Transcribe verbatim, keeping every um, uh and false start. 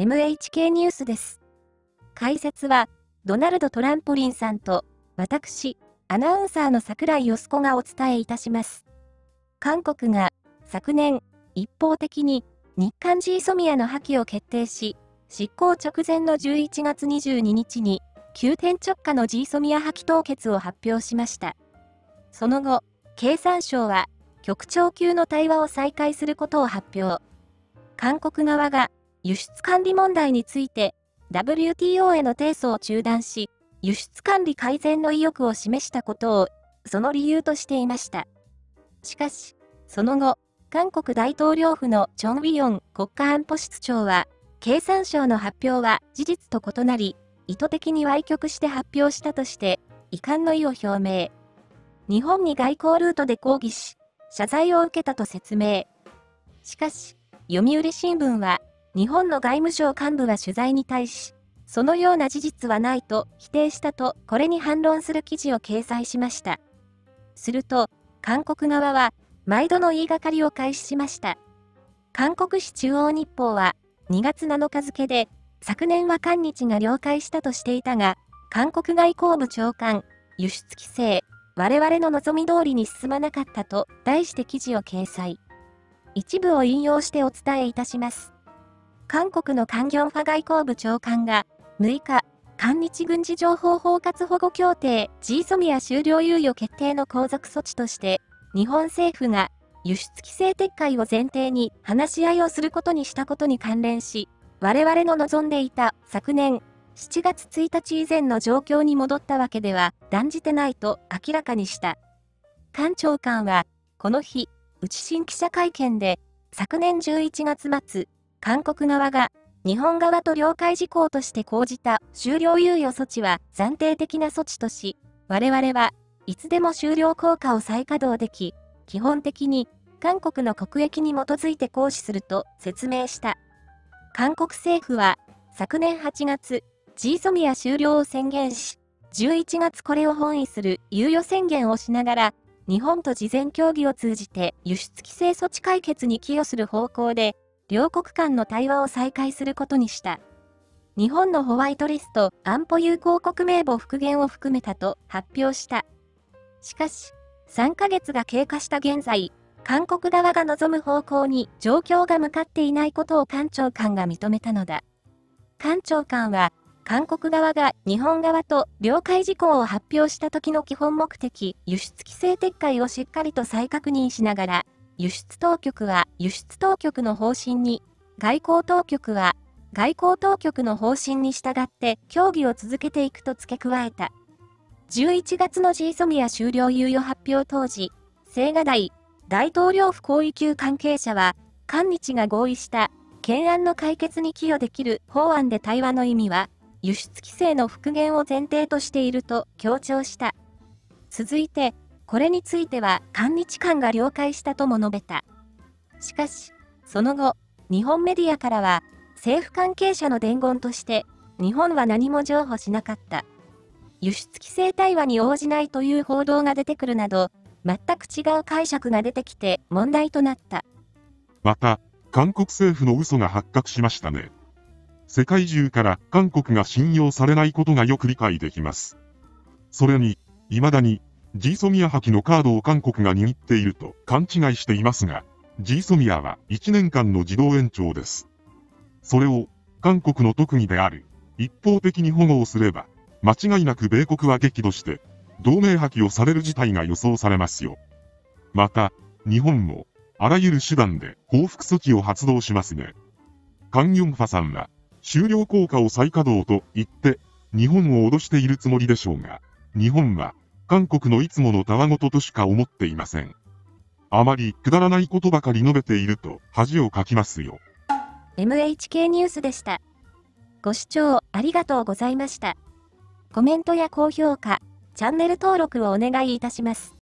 エムエイチケー ニュースです。解説は、ドナルド・トランポリンさんと、私、アナウンサーの桜井よしこがお伝えいたします。韓国が、昨年、一方的に、日韓ジーソミアの破棄を決定し、執行直前のじゅういちがつにじゅうににちに、急転直下のジーソミア破棄凍結を発表しました。その後、経産省は、局長級の対話を再開することを発表。韓国側が、輸出管理問題について、ダブリューティーオー への提訴を中断し、輸出管理改善の意欲を示したことを、その理由としていました。しかし、その後、韓国大統領府のチョン・ウィヨン国家安保室長は、経産省の発表は事実と異なり、意図的に歪曲して発表したとして、遺憾の意を表明。日本に外交ルートで抗議し、謝罪を受けたと説明。しかし、読売新聞は、日本の外務省幹部は取材に対し、そのような事実はないと否定したと、これに反論する記事を掲載しました。すると、韓国側は、毎度の言いがかりを開始しました。韓国紙中央日報は、にがつなのか付で、昨年は韓日が了解したとしていたが、韓国外交部長官、輸出規制、我々の望み通りに進まなかったと、題して記事を掲載。一部を引用してお伝えいたします。韓国のカン・ギョンファ外交部長官が、むいか、韓日軍事情報包括保護協定 ジーソミア 終了猶予決定の後続措置として、日本政府が輸出規制撤回を前提に話し合いをすることにしたことに関連し、我々の望んでいた昨年しちがつついたち以前の状況に戻ったわけでは断じてないと明らかにした。カン長官は、この日、内新記者会見で、昨年じゅういちがつまつ、韓国側が日本側と了解事項として講じた終了猶予措置は暫定的な措置とし、我々はいつでも終了効果を再稼働でき、基本的に韓国の国益に基づいて行使すると説明した。韓国政府は昨年はちがつ、ジーソミア終了を宣言し、じゅういちがつこれを本意する猶予宣言をしながら、日本と事前協議を通じて輸出規制措置解決に寄与する方向で、両国間の対話を再開することにした。日本のホワイトリスト安保友好国名簿復元を含めたと発表した。しかし、さんかげつが経過した現在、韓国側が望む方向に状況が向かっていないことをカン長官が認めたのだ。カン長官は、韓国側が日本側と了解事項を発表した時の基本目的、輸出規制撤回をしっかりと再確認しながら、輸出当局は輸出当局の方針に、外交当局は外交当局の方針に従って協議を続けていくと付け加えた。じゅういちがつのジーソミア終了猶予発表当時、青瓦台大統領府高位級関係者は、韓日が合意した懸案の解決に寄与できる法案で対話の意味は、輸出規制の復元を前提としていると強調した。続いて、これについては韓日間が了解したとも述べた。しかし、その後、日本メディアからは、政府関係者の伝言として、日本は何も譲歩しなかった。輸出規制対話に応じないという報道が出てくるなど、全く違う解釈が出てきて問題となった。 また、韓国政府の嘘が発覚しましたね。世界中から韓国が信用されないことがよく理解できます。それに、未だに、ジーソミア破棄のカードを韓国が握っていると勘違いしていますが、ジーソミアはいちねんかんの自動延長です。それを、韓国の特技である、一方的に保護をすれば、間違いなく米国は激怒して、同盟破棄をされる事態が予想されますよ。また、日本も、あらゆる手段で報復措置を発動しますね。カン・ヨンファさんは、終了効果を再稼働と言って、日本を脅しているつもりでしょうが、日本は、韓国のいつものたわごととしか思っていません。あまりくだらないことばかり述べていると恥をかきますよ。 エムエイチケー ニュースでした。ご視聴ありがとうございました。コメントや高評価、チャンネル登録をお願いいたします。